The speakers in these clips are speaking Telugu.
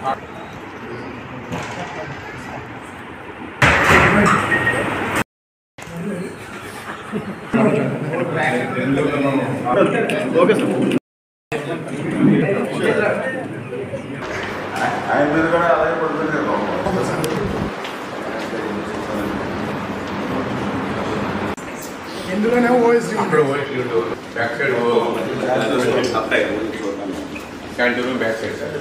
ఎందుకనే OSD back side canteen back side sir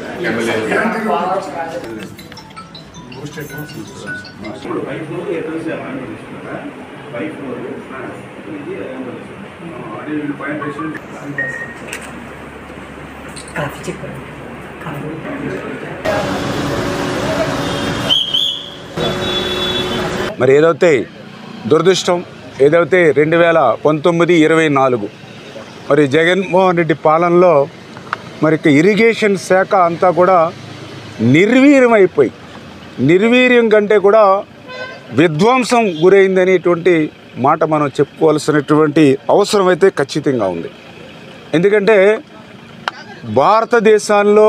మరి ఏదైతే దురదృష్టం ఏదైతే 2019-24 మరి జగన్మోహన్ రెడ్డి పాలనలో మరి ఇరిగేషన్ శాఖ అంతా కూడా నిర్వీర్యం కంటే కూడా విధ్వంసం గురైందనేటువంటి మాట మనం చెప్పుకోవాల్సినటువంటి అవసరం అయితే ఖచ్చితంగా ఉంది. ఎందుకంటే భారతదేశంలో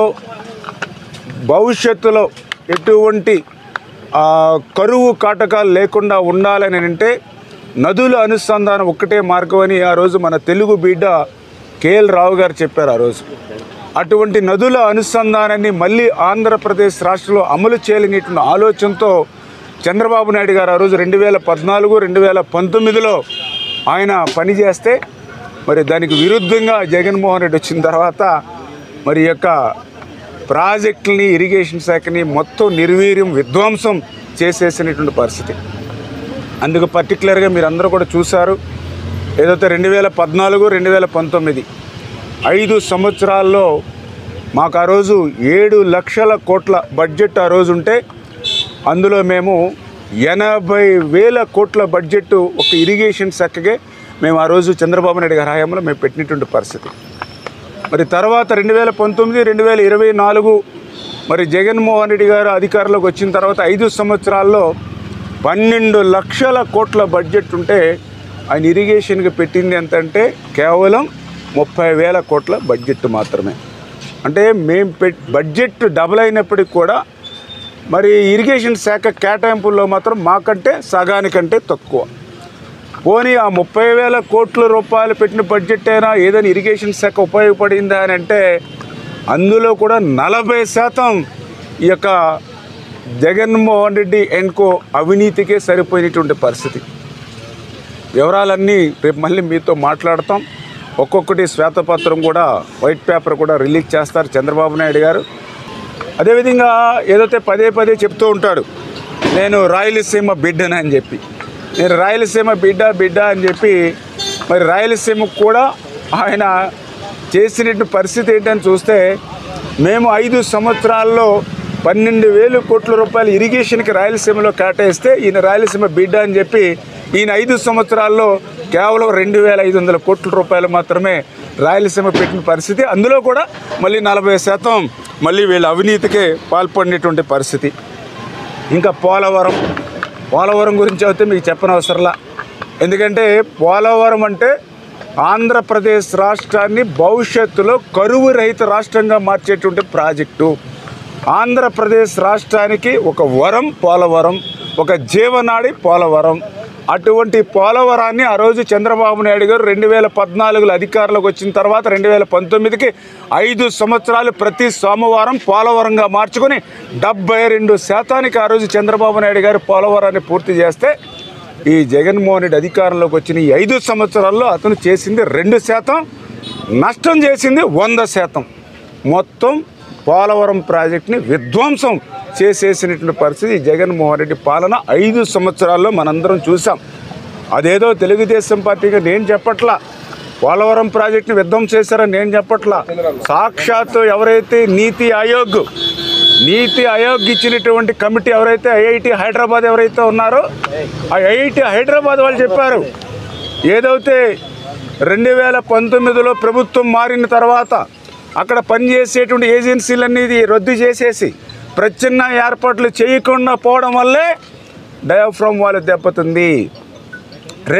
భవిష్యత్తులో ఎటువంటి కరువు కాటకాలు లేకుండా ఉండాలని అంటే నదుల అనుసంధానం ఒక్కటే మార్గం అని ఆ రోజు మన తెలుగు బిడ్డ కేఎల్ రావు గారు చెప్పారు. ఆ రోజు అటువంటి నదుల అనుసంధానాన్ని మళ్ళీ ఆంధ్రప్రదేశ్ రాష్ట్రంలో అమలు చేయలేనటువంటి ఆలోచనతో చంద్రబాబు నాయుడు గారు ఆ రోజు 2014-2019లో ఆయన పనిచేస్తే మరి దానికి విరుద్ధంగా జగన్మోహన్ రెడ్డి వచ్చిన తర్వాత మరి యొక్క ప్రాజెక్టులని ఇరిగేషన్ శాఖని మొత్తం విధ్వంసం చేసేసినటువంటి పరిస్థితి. అందుకు పర్టికులర్గా మీరు అందరూ కూడా చూశారు. ఏదైతే 2014-2019 5 సంవత్సరాల్లో మాకు ఆ రోజు 7 లక్షల కోట్ల బడ్జెట్ ఆ రోజు ఉంటే అందులో మేము 80,000 కోట్ల బడ్జెట్ ఒక ఇరిగేషన్ శాఖకే మేము ఆ రోజు చంద్రబాబు నాయుడు గారి హయాంలో మేము పెట్టినటువంటి పరిస్థితి. మరి తర్వాత 2019-2024 మరి జగన్మోహన్ రెడ్డి గారు అధికారంలోకి వచ్చిన తర్వాత 5 సంవత్సరాల్లో 12 లక్షల కోట్ల బడ్జెట్ ఉంటే ఆయన ఇరిగేషన్కి పెట్టింది ఎంతంటే కేవలం 30,000 కోట్ల బడ్జెట్ మాత్రమే. అంటే మేము బడ్జెట్ డబుల్ అయినప్పటికీ కూడా మరి ఇరిగేషన్ శాఖ కేటాయింపుల్లో మాత్రం మాకంటే సగానికంటే తక్కువ. పోనీ ఆ 30,000 కోట్ల రూపాయలు పెట్టిన బడ్జెట్ అయినా ఏదైనా ఇరిగేషన్ శాఖ ఉపయోగపడిందా అని అంటే అందులో కూడా 40% ఈ యొక్క జగన్మోహన్ రెడ్డి ఎన్కో అవినీతికే సరిపోయినటువంటి పరిస్థితి. వివరాలన్నీ రేపు మళ్ళీ మీతో మాట్లాడతాం. ఒక్కొక్కటి శ్వేతపత్రం కూడా వైట్ పేపర్ కూడా రిలీజ్ చేస్తారు చంద్రబాబు నాయుడు గారు. అదేవిధంగా ఏదైతే పదే చెప్తూ ఉంటాడు నేను రాయలసీమ బిడ్డని అని చెప్పి, నేను రాయలసీమ బిడ్డ అని చెప్పి మరి రాయలసీమకు కూడా ఆయన చేసినటువంటి పరిస్థితి ఏంటని చూస్తే మేము 5 సంవత్సరాల్లో 12,000 కోట్ల రూపాయలు ఇరిగేషన్కి రాయలసీమలో కేటాయిస్తే ఈయన రాయలసీమ బిడ్డ అని చెప్పి ఈయన 5 సంవత్సరాల్లో కేవలం 2,500 కోట్ల రూపాయలు మాత్రమే రాయలసీమ పెట్టిన పరిస్థితి. అందులో కూడా మళ్ళీ 40% మళ్ళీ వీళ్ళ అవినీతికే పాల్పడినటువంటి పరిస్థితి. ఇంకా పోలవరం గురించి అయితే మీకు చెప్పనవసరంలా. ఎందుకంటే పోలవరం అంటే ఆంధ్రప్రదేశ్ రాష్ట్రాన్ని భవిష్యత్తులో కరువు రహిత రాష్ట్రంగా మార్చేటువంటి ప్రాజెక్టు. ఆంధ్రప్రదేశ్ రాష్ట్రానికి ఒక వరం పోలవరం, ఒక జీవనాడి పోలవరం. అటువంటి పోలవరాన్ని ఆ రోజు చంద్రబాబు నాయుడు గారు 2014లో అధికారంలోకి వచ్చిన తర్వాత 2019కి 5 సంవత్సరాలు ప్రతి సోమవారం పోలవరంగా మార్చుకొని 72% ఆ రోజు చంద్రబాబు నాయుడు గారు పోలవరాన్ని పూర్తి చేస్తే ఈ జగన్మోహన్ రెడ్డి అధికారంలోకి వచ్చిన ఈ 5 సంవత్సరాల్లో అతను చేసింది 2%, నష్టం చేసింది 100%. మొత్తం పోలవరం ప్రాజెక్టుని విధ్వంసం చేసేసినటువంటి పరిస్థితి జగన్మోహన్ రెడ్డి పాలన 5 సంవత్సరాల్లో మనందరం చూసాం. అదేదో తెలుగుదేశం పార్టీగా నేను చెప్పట్లా, పోలవరం ప్రాజెక్టుని విధ్వంసం చేశారని నేను చెప్పట్లా. సాక్షాత్తు ఎవరైతే నీతి ఆయోగ్ ఇచ్చినటువంటి కమిటీ ఎవరైతే ఐఐటి హైదరాబాద్ ఎవరైతే ఉన్నారో ఆ ఐఐటి హైదరాబాద్ వాళ్ళు చెప్పారు, ఏదైతే 2019లో ప్రభుత్వం మారిన తర్వాత అక్కడ పనిచేసేటువంటి ఏజెన్సీలన్నీ రద్దు చేసేసి ప్రత్యామ్నాయ ఏర్పాట్లు చేయకుండా పోవడం వల్లే డయాఫ్రామ్ వాల్ దెబ్బతింది.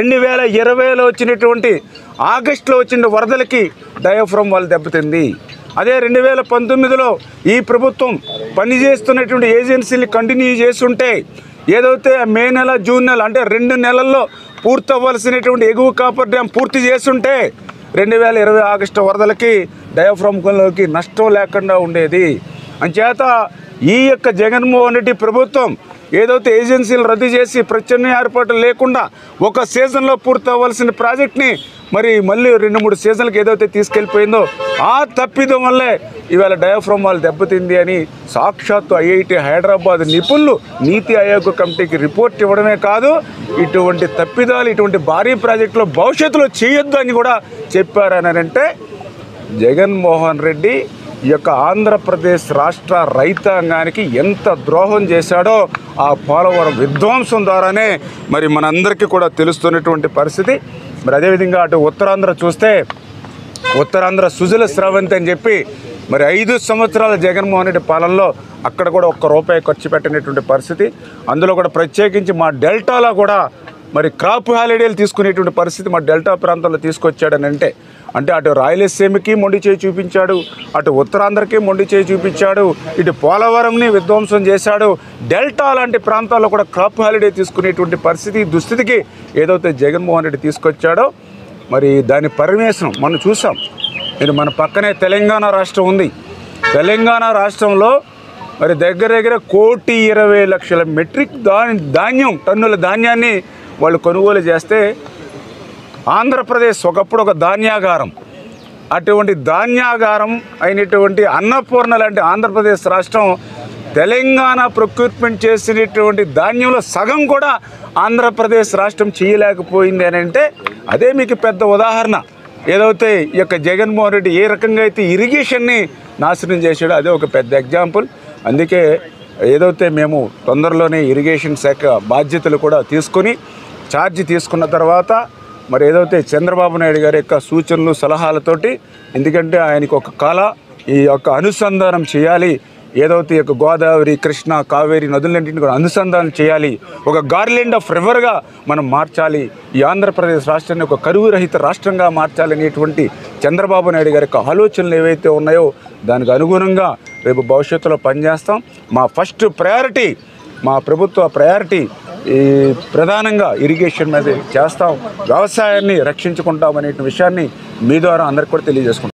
2020లో వచ్చినటువంటి ఆగస్టులో వచ్చిన వరదలకి డయాఫ్రామ్ వాల్ దెబ్బతింది. అదే 2019లో ఈ ప్రభుత్వం పనిచేస్తున్నటువంటి ఏజెన్సీని కంటిన్యూ చేస్తుంటే ఏదైతే మే నెల జూన్ నెల అంటే 2 నెలల్లో పూర్తి అవ్వాల్సినటువంటి ఎగువ కాపర్ డ్యామ్ పూర్తి చేస్తుంటే 2020 ఆగస్టు వరదలకి డయాఫ్రామ్లోకి నష్టం లేకుండా ఉండేది. అంచేత ఈ యొక్క జగన్మోహన్ రెడ్డి ప్రభుత్వం ఏదైతే ఏజెన్సీలు రద్దు చేసి ప్రత్యామ్నాయ ఏర్పాట్లు లేకుండా ఒక సీజన్లో పూర్తి అవ్వాల్సిన ప్రాజెక్ట్ని మళ్ళీ 2-3 సీజన్లకు ఏదైతే తీసుకెళ్ళిపోయిందో ఆ తప్పిదం వల్లే ఇవాళ డయాఫ్రామ్ వాళ్ళు దెబ్బతింది అని సాక్షాత్తు ఐఐటి హైదరాబాద్ నిపుణులు నీతి ఆయోగ్ కమిటీకి రిపోర్ట్ ఇవ్వడమే కాదు, ఇటువంటి తప్పిదాలు ఇటువంటి భారీ ప్రాజెక్టులో భవిష్యత్తులో చేయొద్దు అని కూడా చెప్పారని అంటే జగన్మోహన్ రెడ్డి ఈ యొక్క ఆంధ్రప్రదేశ్ రాష్ట్ర రైతాంగానికి ఎంత ద్రోహం చేశాడో ఆ పోలవరం విధ్వంసం ద్వారానే మనందరికీ కూడా తెలుస్తున్నటువంటి పరిస్థితి. అదేవిధంగా అటు ఉత్తరాంధ్ర చూస్తే ఉత్తరాంధ్ర సుజల స్రవంతి అని చెప్పి 5 సంవత్సరాల జగన్మోహన్ రెడ్డి పాలనలో అక్కడ కూడా ₹1 ఖర్చు పెట్టినటువంటి పరిస్థితి. అందులో కూడా ప్రత్యేకించి మా డెల్టాలో కూడా క్రాప్ హాలిడేలు తీసుకునేటువంటి పరిస్థితి మా డెల్టా ప్రాంతంలో తీసుకొచ్చాడని అంటే అటు రాయలసీమకి మొండి చేయి చూపించాడు, అటు ఉత్తరాంధ్రకి మొండి చేయి చూపించాడు, ఇటు పోలవరంని విధ్వంసం చేశాడు. డెల్టా లాంటి ప్రాంతాల్లో కూడా క్రాప్ హాలిడే తీసుకునేటువంటి పరిస్థితి దుస్థితికి ఏదైతే జగన్మోహన్ రెడ్డి తీసుకొచ్చాడో దాని పరివేశనం మనం చూసాం. మన పక్కనే తెలంగాణ రాష్ట్రం ఉంది. తెలంగాణ రాష్ట్రంలో దగ్గర 1,20,00,000 మెట్రిక్ టన్నుల ధాన్యాన్ని వాళ్ళు కొనుగోలు చేస్తే ఆంధ్రప్రదేశ్ ఒకప్పుడు ఒక ధాన్యాగారం, అటువంటి ధాన్యాగారం అయినటువంటి అన్నపూర్ణ లాంటి ఆంధ్రప్రదేశ్ రాష్ట్రం తెలంగాణ ప్రొక్యూర్మెంట్ చేసినటువంటి ధాన్యంలో సగం కూడా ఆంధ్రప్రదేశ్ రాష్ట్రం చేయలేకపోయింది అని అంటే అదే మీకు పెద్ద ఉదాహరణ. ఏదైతే ఈ యొక్క జగన్మోహన్ రెడ్డి ఏ రకంగా అయితే ఇరిగేషన్ని నాశనం చేశాడో అదే ఒక పెద్ద ఎగ్జాంపుల్. అందుకే ఏదైతే మేము తొందరలోనే ఇరిగేషన్ శాఖ బాధ్యతలు కూడా తీసుకొని ఛార్జ్ తీసుకున్న తర్వాత ఏదైతే చంద్రబాబు నాయుడు గారి యొక్క సూచనలు సలహాలతోటి, ఎందుకంటే ఆయనకు ఒక ఈ యొక్క అనుసంధానం చేయాలి, ఏదైతే ఈ యొక్క గోదావరి కృష్ణ కావేరి నదులన్నింటినీ కూడా అనుసంధానం చేయాలి, ఒక గార్లెండ్ ఆఫ్ రివర్గా మనం మార్చాలి, ఈ ఆంధ్రప్రదేశ్ రాష్ట్రాన్ని ఒక కరువు రహిత రాష్ట్రంగా మార్చాలనేటువంటి చంద్రబాబు నాయుడు గారి యొక్క ఆలోచనలు ఏవైతే ఉన్నాయో దానికి అనుగుణంగా రేపు భవిష్యత్తులో పనిచేస్తాం. మా ఫస్ట్ ప్రయారిటీ, మా ప్రభుత్వ ప్రయారిటీ ఈ ప్రధానంగా ఇరిగేషన్ మీద చేస్తాం, వ్యవసాయాన్ని రక్షించుకుంటాం అనే విషయాన్ని మీ ద్వారా అందరికీ కూడా తెలియజేసుకుంటాం.